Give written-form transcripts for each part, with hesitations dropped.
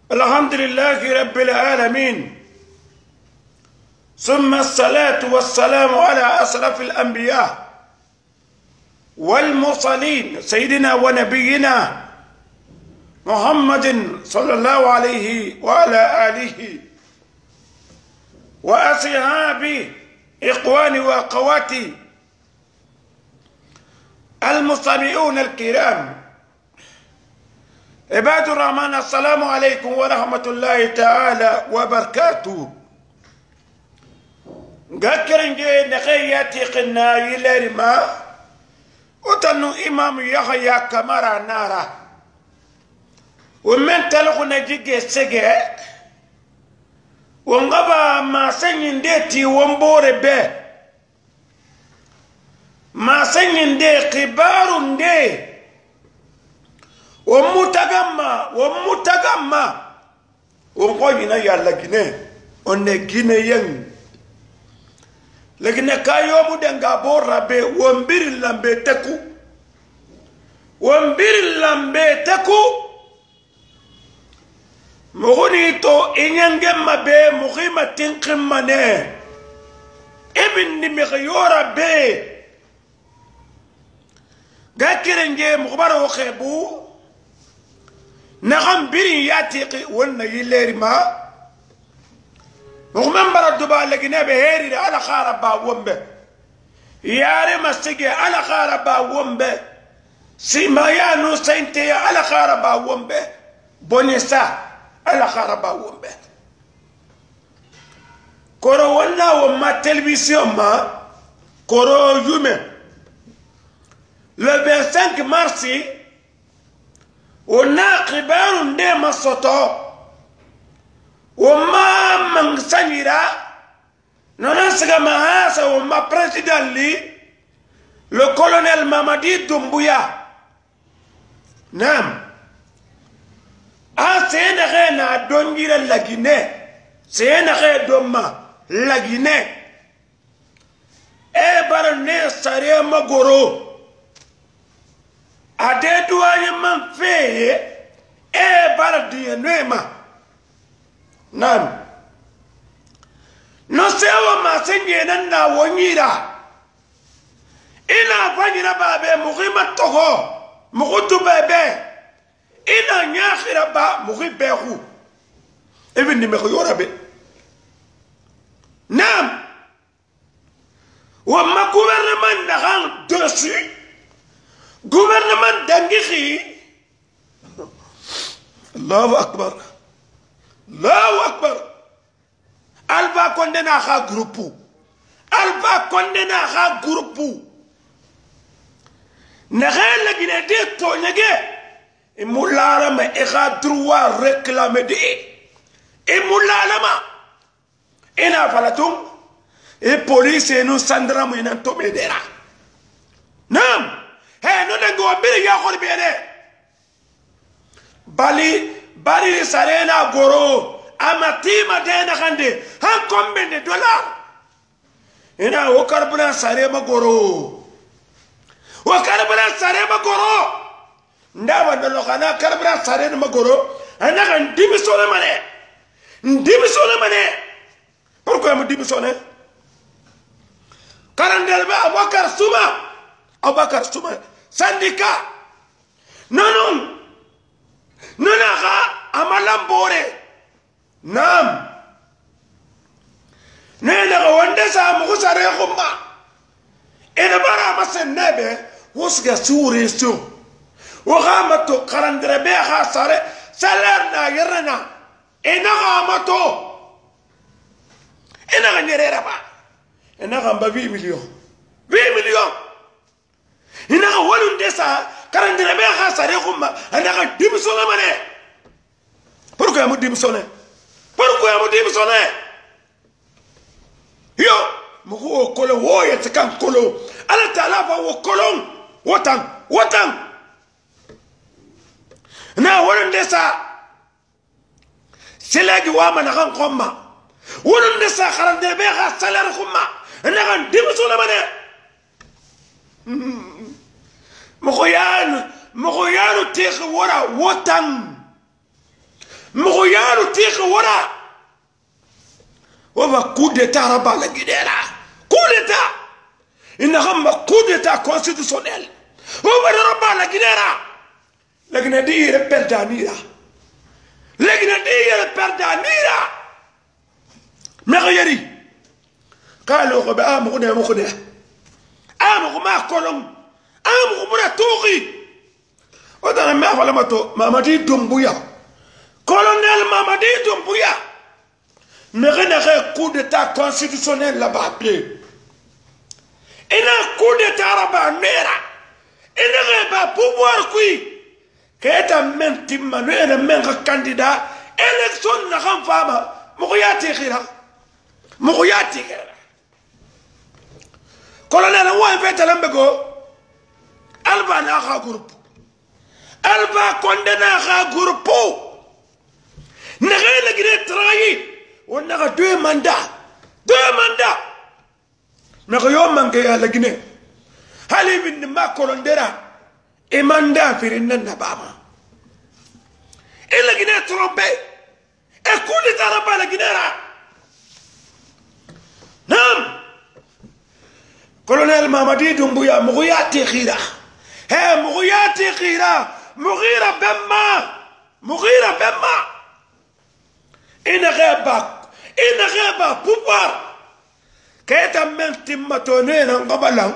الحمد لله رب العالمين، ثم الصلاة والسلام على أشرف الأنبياء والمرسلين سيدنا ونبينا محمد صلى الله عليه وعلى آله وأصحابه إخواني وأخواتي المستمعون الكرام عباد الرحمن، السلام عليكم ورحمة الله تعالى وبركاته. غاكرنجي نخياتي قنا يلرما وتنو إمام يحيى كمارا نارا ومن تلقو نجيجي سجي ونغبا ما سنين ديتي ومبور به ما سنين دي قبار دي ومتغمى ونقوينا يا لغيني ونغينيين لكن كايوم دنگا بورابي ومبير لامبي تكو مغني تو انيانغما بي مخيمه تنقمنه ابن مغيورا بي غاكرنجي مخبر وخيبو نغم بيري ياتيقي ولنا يليري ما مغمن برا الدبا لقنا بهيري على خاربا ومبه ياري مسيجي على خاربا ومبه سيمايانو سينتي على خاربا ومبه بونيسا على خاربا ومبه كورو ولا وما تلفزيون ما كورو يومي le 25 mars on a khibaru ndema soto وما من سنيرا ننسى mahasa وما président li le colonel Mamadi Doumbouya nam a sena rena dongira la Guinée sena re doma la Guinée e barne sare magoro ade douane man fe e bardi nema nam no sewa masenye na wonyira ina fanyira babe mughima togo mugutu bebe ina nyakhira ba mughibehu even ni mekhyora be nam wa ma gouvernement na gang dessus gouvernement dangihi Allahu akbar Allahu akbar. Alba condena ha groupe. Alba condena ha groupe. Nagel Guinée de Tonyage. Et Moulara me ega droit réclamer de. Et Moulalama. Et na falatung. Et police et nous sandra mouinan tomedera. Nam. Hey, non dengo abiri ya khorbiene. Bali sarena goro amatima dena khande han combien de dollars ina wakarbula sarema goro ndaba ndolo kana karbula sarema goro ana kan dimisone mane pourquoi me dimisone karandel ba Abakar Suma syndicat non nanaga amalambore nam nena wande sa mu sare khumma ina bara masnebe wusga suri su wa ghamatu qarandra be khasare salarna yarna ina ghamatu ina ganirera ba ina gamba 8 millions ina walunde sa karandira be khasare khumma ana dimsona mane pourquoi mu dimsone yo mu ko kolo woye tkan kolo ala taala fa wo kolon wotan na walunde sa selagi wa man kan khumma walunde sa karandira be khasare khumma ana dimsona mane مخيان تيخ ورا وطن مغيار تيخ ورا وما coup d'état ربا la Guinée là coup d'état إنهم coup d'état constitutionnel وما ربا la Guinée là la Guinée دي يربل دانيرا la Guinée دي يربل دانيرا مغيري قالوا غبا مغنى مغنى ما كلهم مغنى توغي ودنا ما فلا مامدي دومبويا colonel Mamadi Doumbouya ne renait coup d'état constitutionnel là-bas. Il y a un coup d'état là-bas. Il n'y a pas pouvoir qui est un même candidat. Élection n'a pas femme. Mouyati. Colonel Ouan fait l'ambego. Alba n'a groupe. Alba condamna groupe. N'a rien trahi. On a 2 mandats. 2 mandats. Mais rien manqué à la Guinée. Halivin ma colondera. Et mandat Firinna Nabama. Et la Guinée trompé. Et coup d'état là-bas la Guinée. Non. Colonel Mamadi Doumbouya, Mouyati Khira. Hé, Mouyati Khira. Mourira Bemma. Il n'aurait pas pouvoir. Qu'est-ce que tu m'as donné dans Gabalang?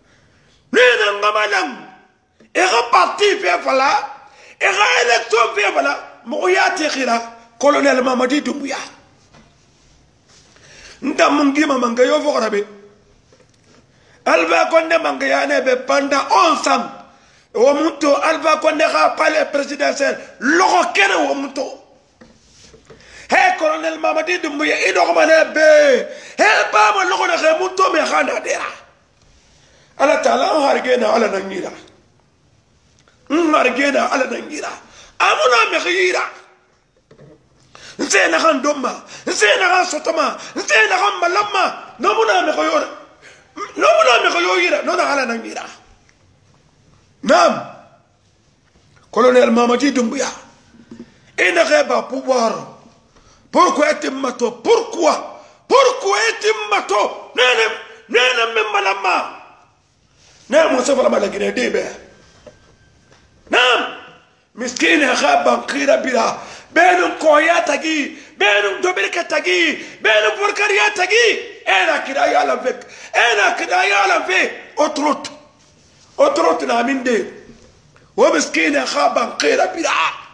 Et reparti vers là. Et réélection vers là. Mouya Tchira, colonel Mamadi Doumbouya. Ndamungi Mamangayo Vorabe. Alva Konde Mangayane pendant 11 ans. Omuto, Alva Konde palais présidentiel. L'Orokene Omuto. Hey, colonel Mamadi Doumbouya, il doit remonter bé. Hey, pas mon logo de remonto mais ranadera. Allah ta'ala, on hargena ala nangira. On hargena ala nangira. Amuna mehira. Nse na kandoma, nse na sotoma, nse na malama. Nomuna mehoyora. Nomuna mehoyira. Nona ala nangira. Nam. Colonel Mamadi Doumbouya, il n'aurait pas pouvoir. Pourquoi est-il mato? Pourquoi est-il mato? Nene même malama. Nene mon savoir la Guinée débé. Nam. Miskin khaba khira bila. Benum koya tagi, benum dobirka tagi, benum burkaria tagi. Ena kidaya la vek. Ena kidaya la ve. Autre na minde. Wa miskin khaba khira bila.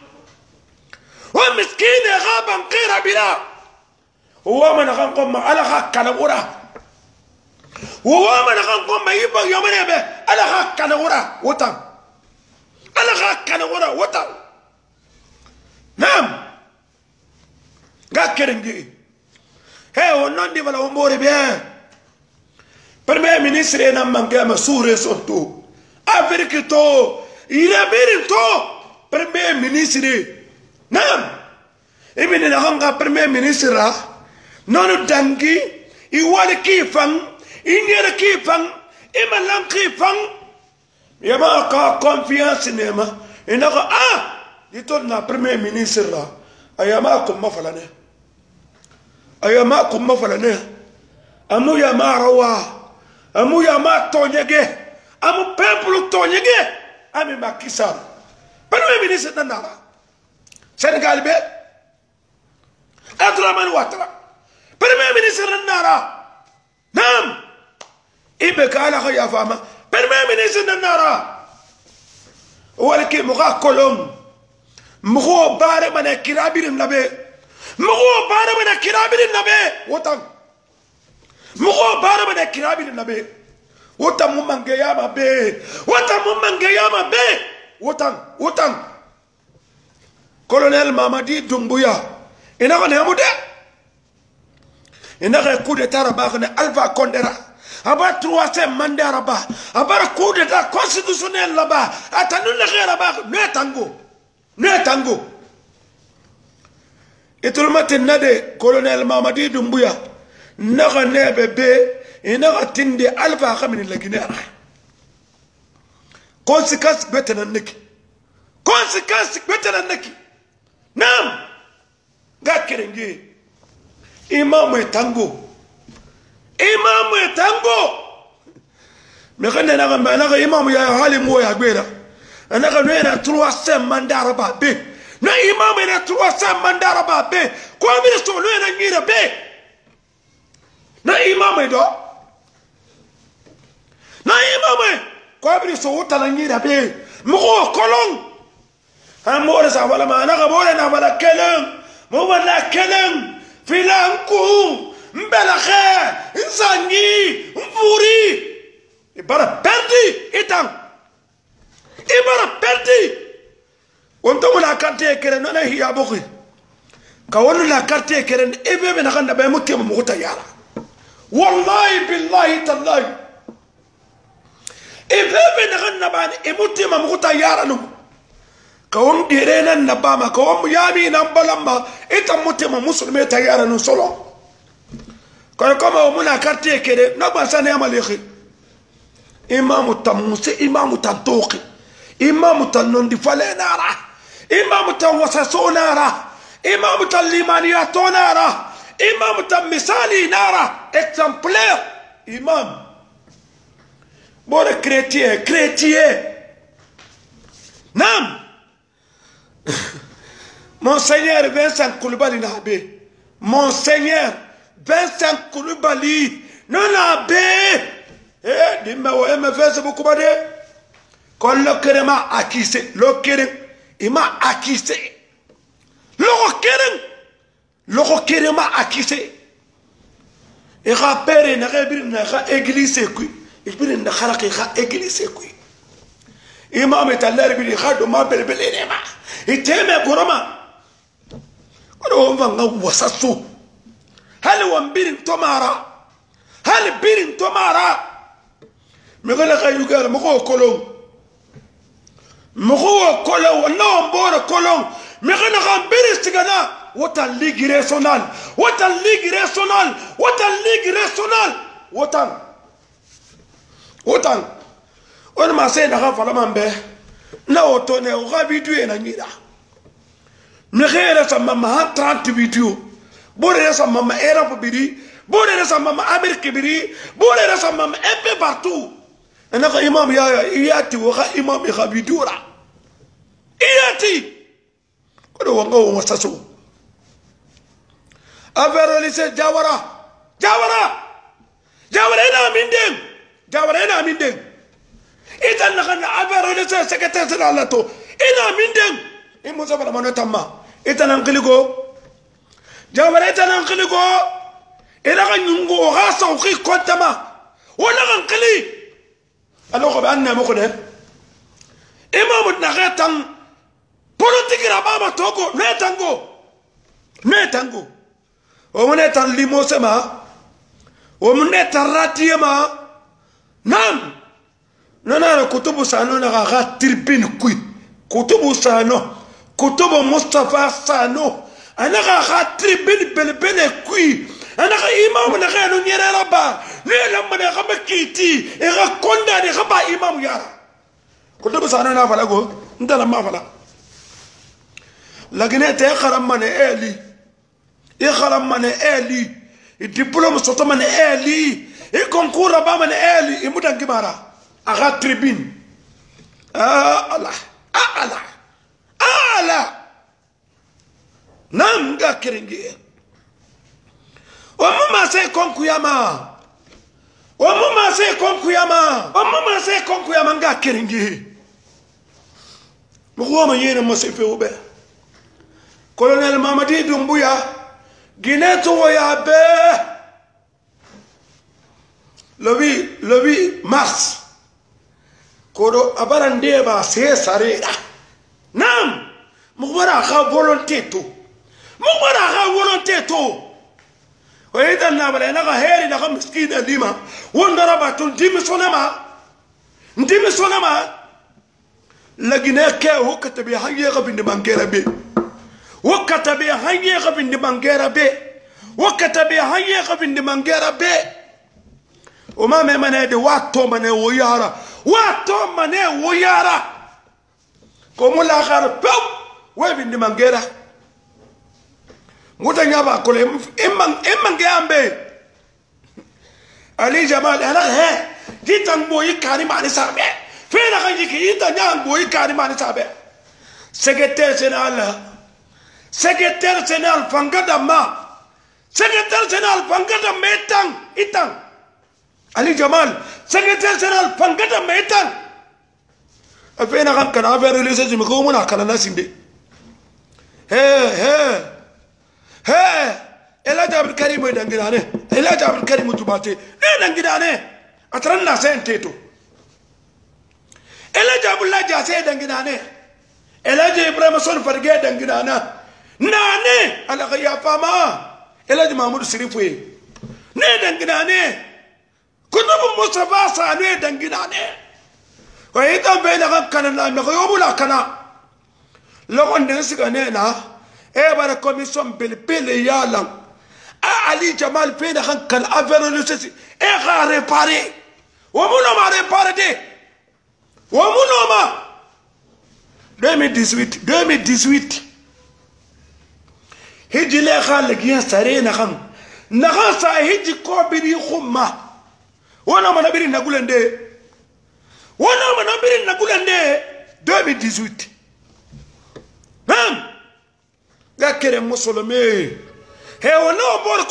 ومسكين غابا قيرا بلا هو من غنقوم على حق نورا هو من غنقوم يبا يومنا به على حق نورا وطن على حق نورا وطن نعم غاكرنجي هي ونندي ولا امور به premier ministre na mangama soure surtout afrique to ila berito premier ministre Nam, ibi ni nahanga premier ministre ra, nonu dangi, iwali kifang, inyere kifang, imalang kifang, yama ka confiance nema, inaka dito na premier ministre ra, ayama kumma falane, amu yama rawa, amu yama tonyege, amu peuple tonyege, ami makisar, premier ministre nanara. Sénégal be Abdourahmane Ouattara premier ministre Nara Nam Ibe Kala Khaya Fama premier ministre Nara Walki Mugha Kolom Mugho Bare Mana Kirabirin Nabe Mugho Bare Mana Kirabirin Nabe Wotan Mugho Bare Mana Kirabirin Nabe Wotan Mumangeyama Be Wotan Mumangeyama Be Wotan Colonel Mamadi Doumbouya, il n'a rien à dire. Il n'a rien coup d'état rabat, Alpha Condera. Abat 3e mandat rabat. Abat coup d'état constitutionnel là-bas. Attendez le rien rabat. Ne tango. Et tout le matin, nade, Colonel Mamadi Doumbouya. N'a rien bébé. Il n'a rien tindi Alpha Khamini la Guinée. Conséquence bête na neki. Conséquence bête na neki. Nam, ga kerenge imam etango me kana na imam ya halimu ya gbera anaka no na 300 mandara ba be na imam na 300 mandara ba be ko mi so lo na ngira be na imam do na imam ko mi so wuta na ngira be mo kolon amore sa wala ma na bole na wala kelam mo wala kelam filanku mbela khe nzangi mvuri ibara perdi itang ibara perdi onto la carte kere no na hiya bokhi ka wonu la carte kere ebe be na kanda be mutte mo guta yara wallahi billahi tallahi ebe be na kanda ba e mutte mo guta yara no ka won dire nan na ba ma ka won yami nan balamba ita mutte mo musulme ta yara no solo ko ko mo na carte kere no ba sane amalekhi imam tamuse imam tantoqi imam tanondi falenara imam tawassaso nara imam talimaniya tonara imam tamisali nara exemplaire imam bon chrétien nam Monseigneur Vincent Koulibaly nabe Monseigneur Vincent Koulibaly non nabe dimbe wo MFS beaucoup bade kon lo kerema akise lo keren ima akise lo kerema akise e rapere na rebir na ga église ku ibir na kharaqi ga église ku imam taller bi khado ma belbele ne ma iteme goroma ko vanga wasasu hal wambirin tomara hal birin tomara مغلا خيو قال مخو كولون نو مبور كولون مغلا خان بيرستغنا وطن ليغ ريسونال وطن on ma se na ga fala mambe na otone o ga video na ngira me khera sa mama 30 video bore sa mama Europe biri bore sa mama Amerique biri bore sa mama un peu partout أنا إمام ياتي وخا إمام يخابي دورا ياتي كله وانغو وساسو أفر لسه جاورا هنا من دين إذا نحن أفر لسه سكتة سلالته هنا من دين إمو سبلا ما نتما إذا ننقلقو جاورا إذا ننقلقو إذا ننقلقو غاسا وخي كنتما ولا ننقلي alors que anna mo ko de imam na gatan politique rababa toko netango o mo netan limo sema o mo netan ratiema nam nana kutubu sano na ga tribune kui kutubu sano kutubu Mustafa sano ana ga tribune belbele kui ana ga imam na ga no nyere raba ne lamma ne ga makiti e ga konda ne ga ba imam yara ko do sana na fala go ndala ma fala lagine te kharam mane eli e diplôme soto mane eli e concours ba mane eli e mudangi mara aga tribune Allah nanga keringi Omuma se konkuyama nga keringi Mouama yene mosefe ube Colonel Mamadi Doumbouya Guineto ya be le 8 mars Kodo abarande ba se sarera Nam Mouara ha volonté to وإذا نابل أنا غهيري نغم مسكين لما وندربت ندم سونما لكن كه كتب يحيي غبن بانجيرا بي وكتب يحيي غبن بانجيرا بي وما من هذا واتو من ويارا كم لا خار بو وين بانجيرا nguta nyaba kole emman ge ambe Ali Jamal ana he ditang boy kari mani sabe fena kan jiki ita nyang boy kari mani sabe secrétaire général fangadama secrétaire général fangadama itang Ali Jamal secrétaire général fangadama itang afena kan kana affaire religieuse mi ko muna kana nasinde he ela jabir karim dangirane ela jabir karim tubate dangirane atran na senteto ela jabul la jase dangirane ela je ibrahim son farge dangirana nane ala ya fama ela je mahmud sirifwe ne dangirane kutubu mustafa sanu dangirane wa ita bayna kana na me ko yobula kana logon den siga ne na e bara commission belpele yalang Ali Jamal fait kan affaire le ceci e ga réparer wo muno ma réparer de wo muno ma 2018 hiji le khal giya sare na kan na ga sa hiji ko biri khumma wona ma nabiri nagulende 2018 ga kere musulme he wono bor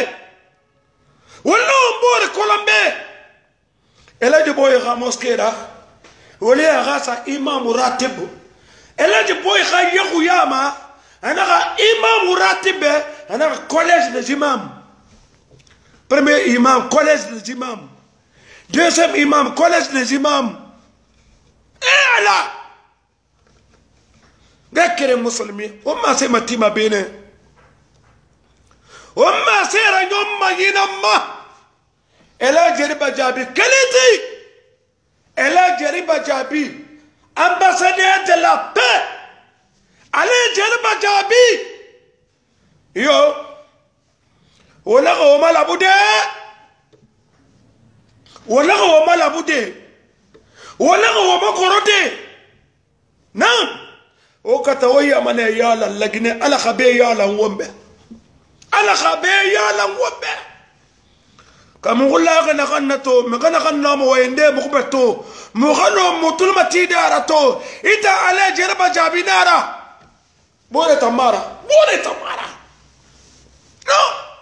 kolombe ela de boy ga moskera wali ga sa imam ratib ela de boy ga yama ana ga imam ratib ana ga collège des imams premier imam collège des imams deuxième imam collège des imams ela gakere musulmi umma sai matima bene umma sai ranyon magina ela jeriba jabi kaliti ela jeriba jabi ambassadeur de la paix ale jeriba jabi yo wala ko malabude wala ko makorote nam o kata waya mana yala lagine ala khabe yala ngombe kamu gulla kana kannato me kana kanna mo wende mo kubeto mo khano mutul matidara to ita ala jerba jabinara bore tamara no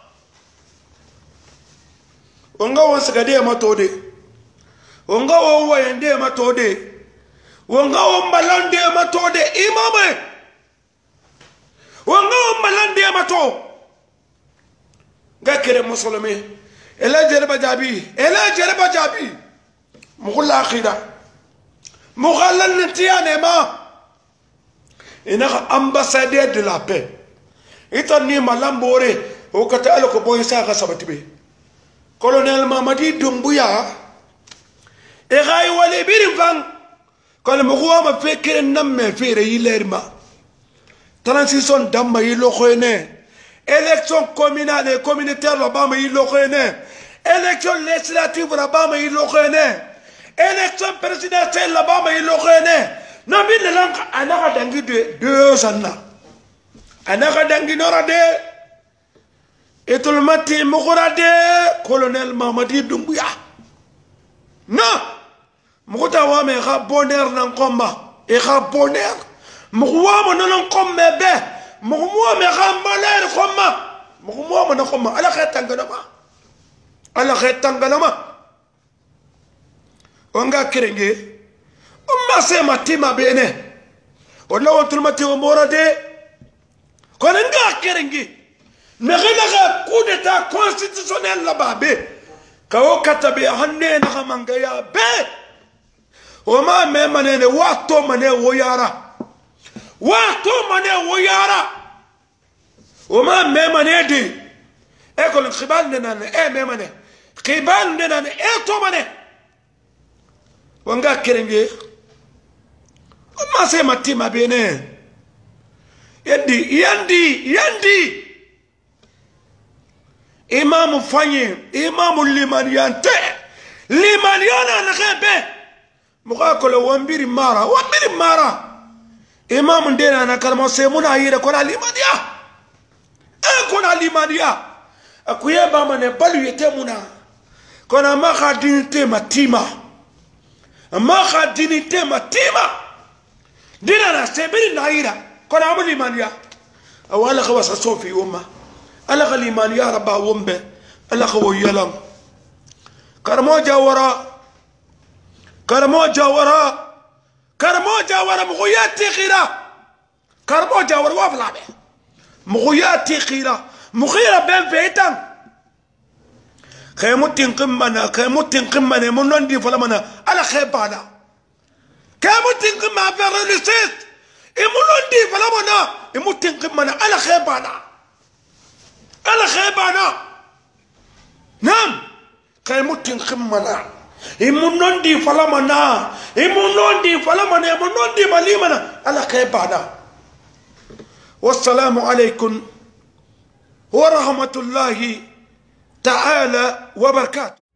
onga wasagade matode onga wo wende matode wonga ombalande matode imame wonga ombalande mato gakere musulmi ela jerba jabi mukhla akhira mukhallal ntiane ma ina ambassadeur de la paix itani malambore o kata alko boy saka sabatibe colonel Mamadi Doumbouya e gay wali birifan quand mo ma fekere namme fere yilerma transition damma yilo khoyne élection communale et communautaire là-bas mais yilo khoyne élection législative là-bas mais yilo khoyne élection présidentielle là-bas mais yilo khoyne nabi le lang anaka dangi de 2 ans anaka dangi norade etul mati mukhurade colonel Mamadi Doumbouya non mukuta wa me ga bonheur nan komba e ga bonheur mukuwa mo nan kombe be mukuwa me ga malheur komma mukuwa mo nan komma ala khatanganama onga kerenge umma se matima bene wala wontul mati o morade konanga kerenge me ga coup d'état constitutionnel la babe kawo katabe hanne na manga ya be Oma me manene wato mane woyara Oma me manedi ekol khibal nenan me mane khibal nenan to mane wanga kerenge Oma se matima bene yandi imam fanye imam limaniyante limaniyana na khebe mukakolo wambiri mara imam ndena na kalma semuna yire kola limaniya kona limania akuyeba mane balu yete muna kona maka dinite matima maka dinite matima dina na sebiri naira kona amu limania awala khawasa sofi umma ala limania rabba wumbe ala khawo yalam karmo jawara مغياتي خيرا كرمو جاور وافلا به مغياتي خيرا مغيرا بين فيتان خيموتين قمنا منون دي فلمنا على خيبانا كيموتين قمنا فرلسيس منون دي فلمنا يموتين قمنا على خيبانا نعم كيموتين قمنا imunon di falamana imunon di malimana ala khaybana wassalamu alaykum wa rahmatullahi ta'ala wa barakatuh.